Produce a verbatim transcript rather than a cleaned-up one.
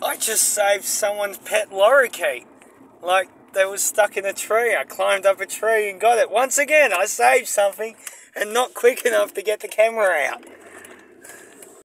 I just saved someone's pet lorikeet. Like, they was stuck in a tree. I climbed up a tree and got it. Once again, I saved something and not quick enough to get the camera out.